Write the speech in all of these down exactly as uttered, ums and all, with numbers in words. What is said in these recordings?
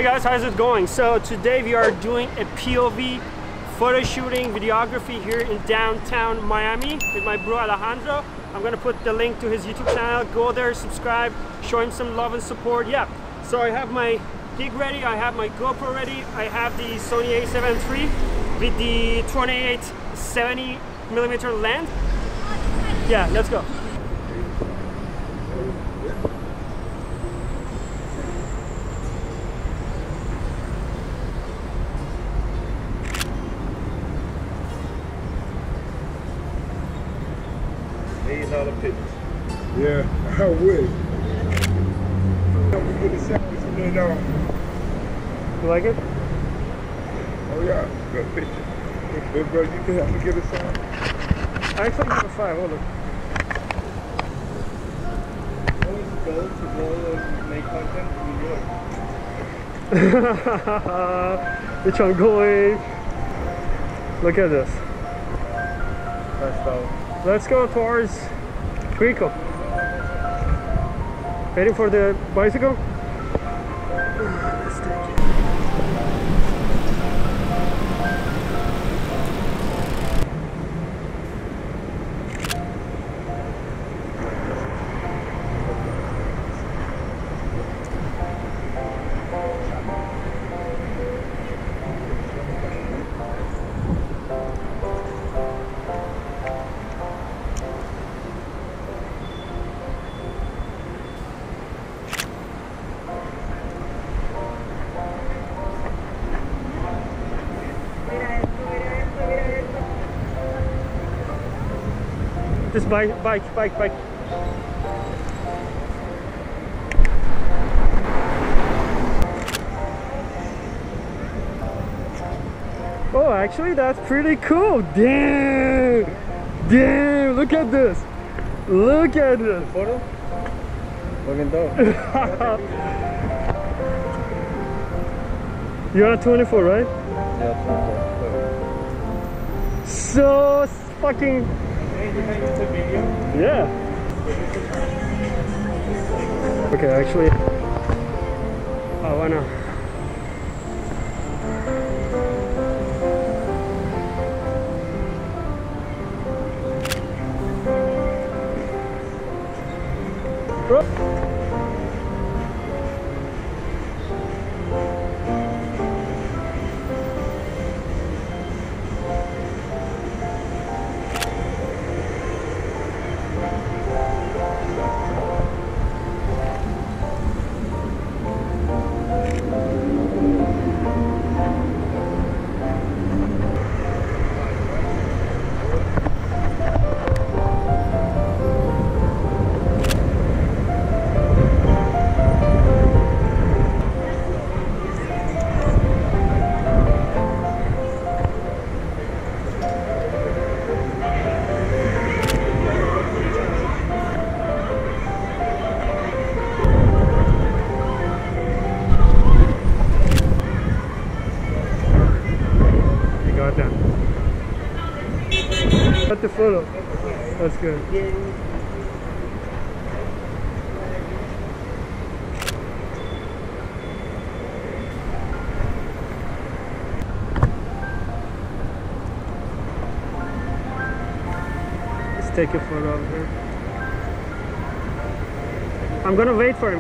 guys, how's it going? So today we are doing a P O V photo shooting videography here in downtown Miami with my bro Alejandro. I'm gonna put the link to his YouTube channel. Go there, subscribe, show him some love and support. Yeah, so I have my gig ready, I have my GoPro ready, I have the Sony A seven three with the twenty-eight seventy millimeter lens. Yeah, let's go. Eight dollar pictures. Yeah, I would. We get a sandwich and then um. You like it? Oh yeah, good picture. Hey bro, you can help me get a sandwich. I actually have a five. Hold on. Always go to go and make content in New York. Which I'm going. Look at this. That's dope. Let's go towards Brickell. Waiting for the bicycle. Let's take it. This bike, bike, bike, bike. Oh, actually, that's pretty cool. Damn, damn! Look at this. Look at this. Photo? Looking dope. You're at twenty-four, right? Yeah, twenty-four. So fucking. Yeah. Okay, actually, I wanna. Bro. Got the photo. That's good. Let's take a photo of her. I'm gonna wait for him.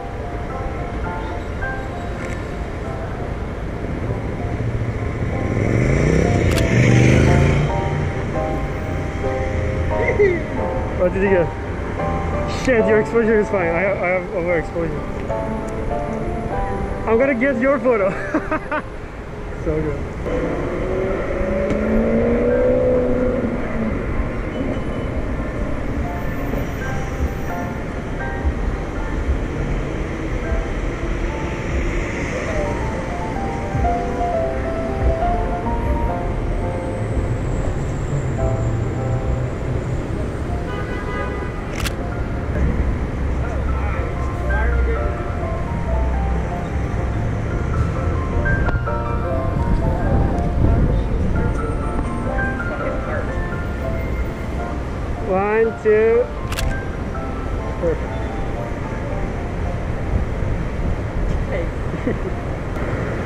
What did you get? Shit, your exposure is fine. I have, I have overexposure. I'm gonna get your photo. So good. One, two. Perfect. Hey.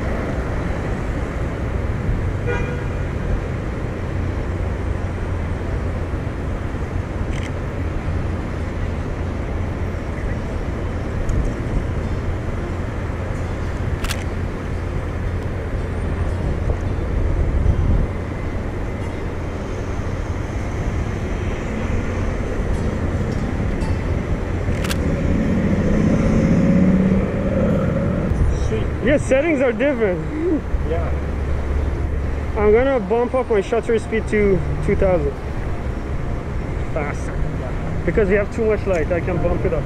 Yeah, settings are different. Yeah. I'm gonna bump up my shutter speed to two thousand. Faster. Because we have too much light, I can bump it up.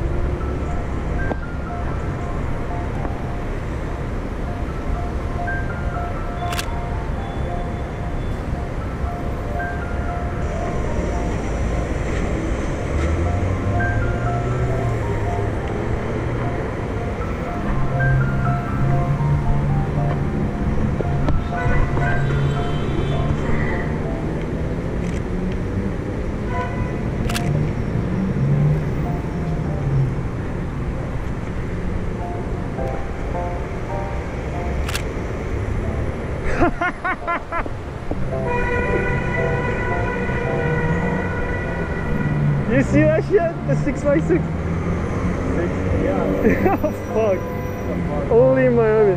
You see that shit? The six by six? Yeah. Oh fuck. Only in Miami.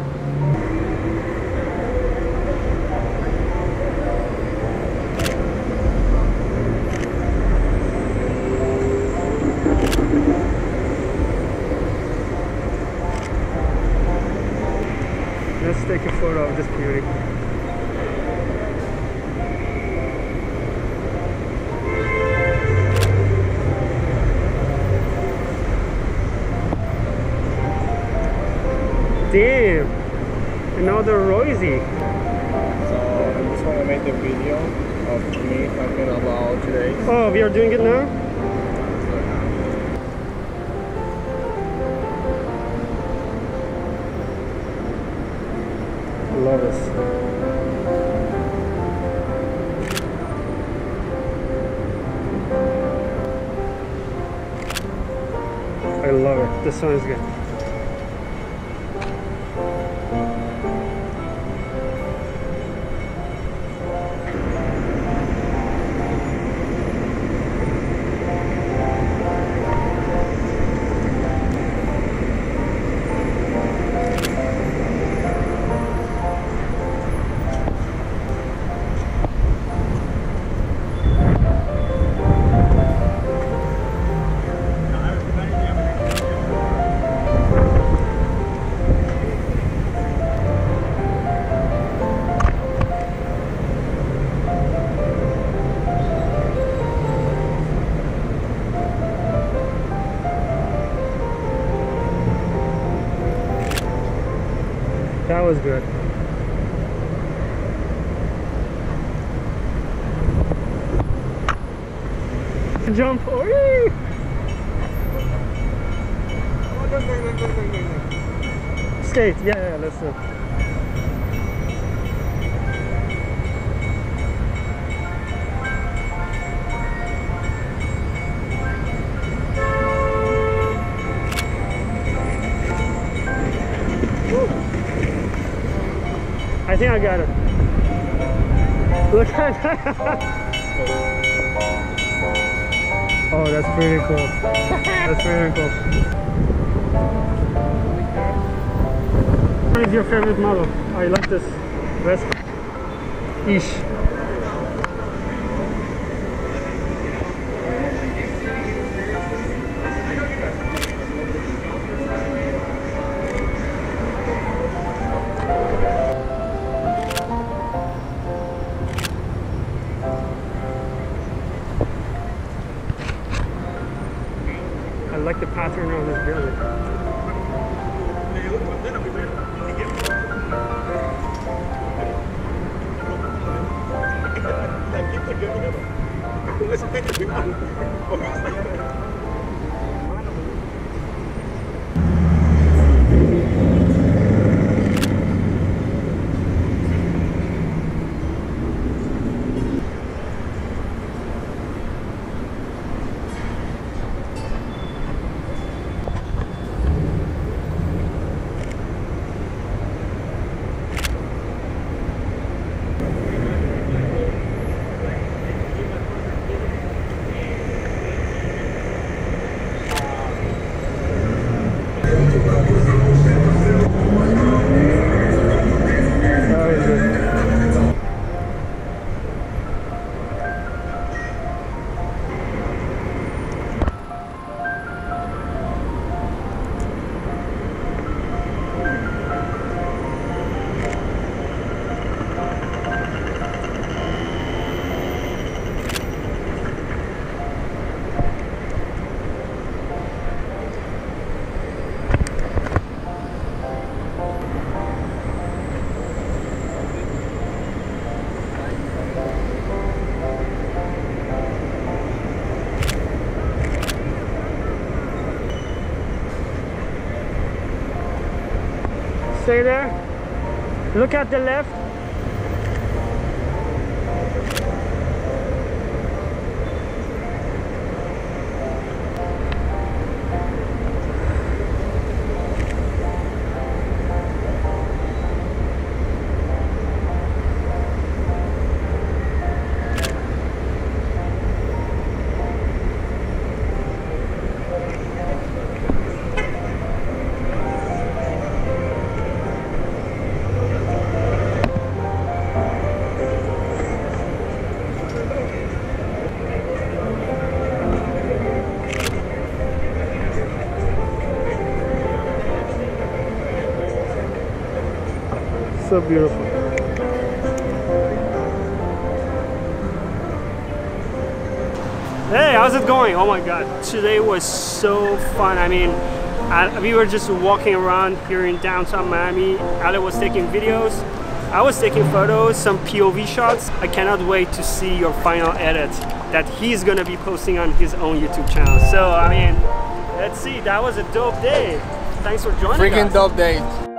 Let's take a photo of this beauty. Damn! Another Roisy. So I just want to make the video of me talking about today. Oh, we are doing it now? Love this. I love it. This one is good. That was good. Jump! Oh, skate! Yeah, yeah, let's do it. I think I got it. Look at that. Oh, that's pretty cool. That's pretty cool. What is your favorite model? I like this vest. Ish. I like the pattern of this building. Stay there. Look at the left. So beautiful. Hey, how's it going? Oh my god, today was so fun. I mean, I, we were just walking around here in downtown Miami. Ale was taking videos, I was taking photos, some P O V shots. I cannot wait to see your final edit that he's gonna be posting on his own YouTube channel. So I mean, let's see, that was a dope day. Thanks for joining us. Freaking dope day.